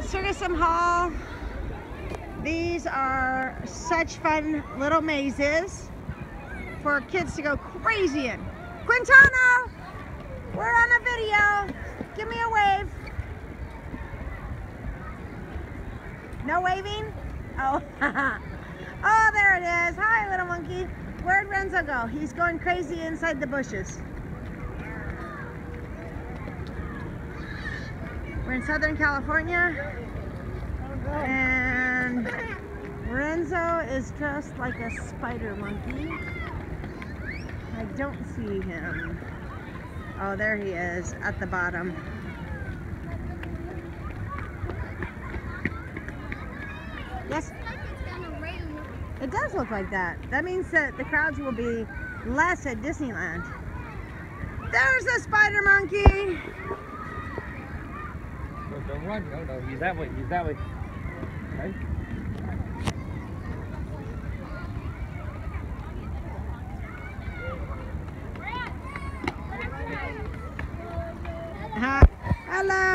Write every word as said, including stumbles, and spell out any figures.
Circus Hall. These are such fun little mazes for kids to go crazy in. Quintana, we're on a video. Give me a wave. No waving? Oh, oh, there it is. Hi, little monkey. Where'd Renzo go? He's going crazy inside the bushes. We're in Southern California, and Renzo is dressed like a spider monkey. I don't see him. Oh, there he is at the bottom. Yes? It does look like that. That means that the crowds will be less at Disneyland. There's the spider monkey. No, don't run. No, no. He's that way. He's that way. Okay. Uh, hello.